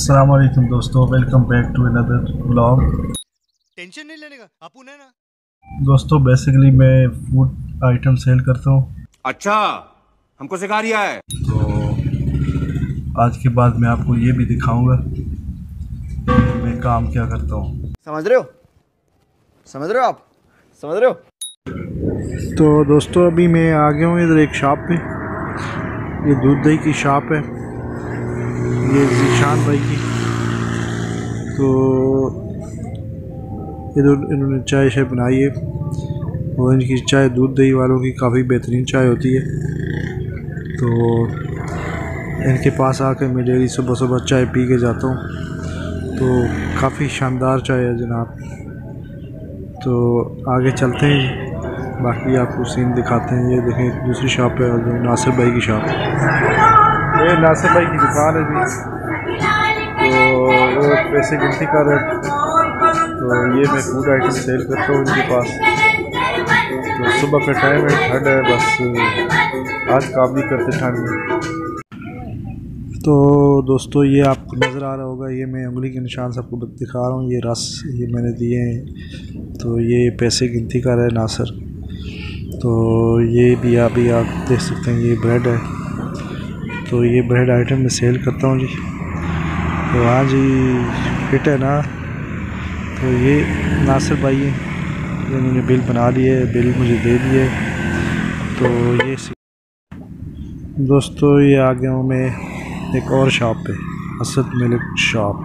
अस्सलाम वालेकुम दोस्तों, welcome back to another vlog. Tension नहीं लेने का अपुन है ना। दोस्तों बेसिकली मैं फूड आइटम सेल करता हूँ। अच्छा, हमको सिखा रिया है। तो आज के बाद मैं आपको ये भी दिखाऊंगा कि मैं काम क्या करता हूँ। समझ रहे हो आप समझ रहे हो। तो दोस्तों अभी मैं आ गया हूँ इधर एक शॉप पे। ये दूध दही की शॉप है, ये ज़ीशान भाई की। तो इधर इन्होंने चाय शाय बनाई है और इनकी चाय दूध दही वालों की काफ़ी बेहतरीन चाय होती है। तो इनके पास आकर मैं डेली सुबह सुबह चाय पी के जाता हूँ। तो काफ़ी शानदार चाय है जनाब। तो आगे चलते हैं, बाकी आपको सीन दिखाते हैं। ये देखें दूसरी शॉप है, नासिर भाई की शॉप है। ये नासिर भाई की दुकान है जी। तो वो पैसे गिनती कर रहे हैं। तो ये मैं फूड आइटम सेल करता हूँ इनके पास। तो सुबह का टाइम है, ठंड है, बस आज काम नहीं करते ठंड में। तो दोस्तों ये आपको नज़र आ रहा होगा, ये मैं उंगली के निशान से आपको दिखा रहा हूँ। ये रस ये मैंने दिए हैं। तो ये पैसे गिनती कर रहा है नासिर। तो ये भी अभी आप देख सकते हैं, ये ब्रेड है। तो ये ब्रेड आइटम मैं सेल करता हूँ जी। तो हाँ जी, फिट है ना। तो ये नासिर भाई है, ये मैंने बिल बना लिए, बिल मुझे दे दिए। तो ये दोस्तों ये आ गया हूँ मैं एक और शॉप पे, असद मिल्क शॉप।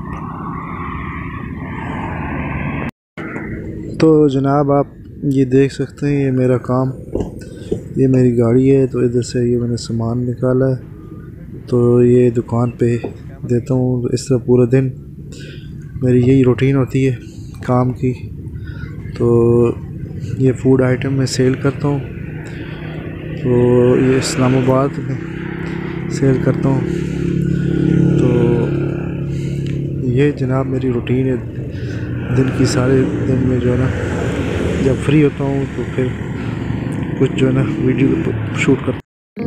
तो जनाब आप ये देख सकते हैं, ये मेरा काम, ये मेरी गाड़ी है। तो इधर से ये मैंने सामान निकाला है, तो ये दुकान पे देता हूँ। इस तरह पूरा दिन मेरी यही रूटीन होती है काम की। तो ये फूड आइटम मैं सेल करता हूँ। तो ये इस्लामाबाद में सेल करता हूँ। तो ये जनाब मेरी रूटीन है दिन की। सारे दिन में जो है ना, जब फ्री होता हूँ तो फिर कुछ जो है ना वीडियो शूट करता हूँ।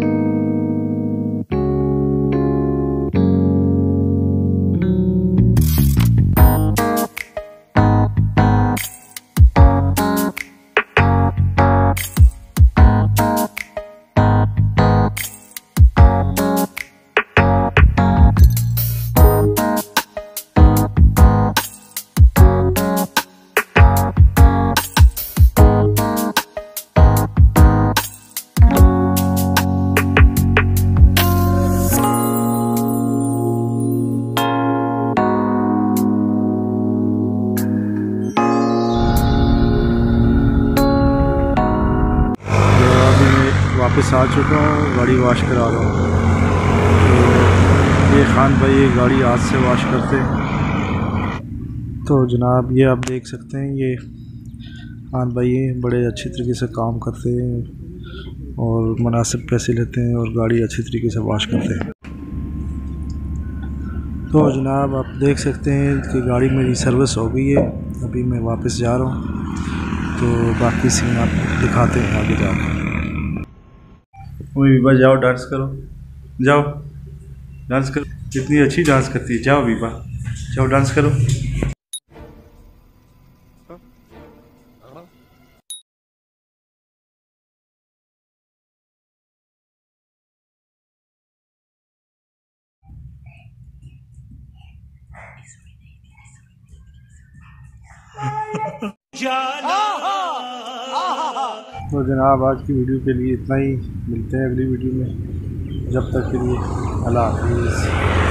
वापस आ चुका हूँ, गाड़ी वॉश करा रहा हूँ। तो ये खान भाई ये गाड़ी हाथ से वॉश करते हैं। तो जनाब ये आप देख सकते हैं, ये खान भाई बड़े अच्छी तरीके से काम करते हैं और मुनासिब पैसे लेते हैं और गाड़ी अच्छी तरीके से वॉश करते हैं। तो जनाब आप देख सकते हैं कि गाड़ी मेरी सर्विस हो गई है। अभी मैं वापस जा रहा हूँ। तो बाकी सीन आप दिखाते हैं आगे जाकर। विभा जाओ डांस करो, जाओ डांस करो, इतनी अच्छी डांस करती है। जाओ विभा, जाओ डांस करो। तो जनाब आज की वीडियो के लिए इतना ही, मिलते हैं अगली वीडियो में। जब तक के लिए अल्लाह हाफिज़।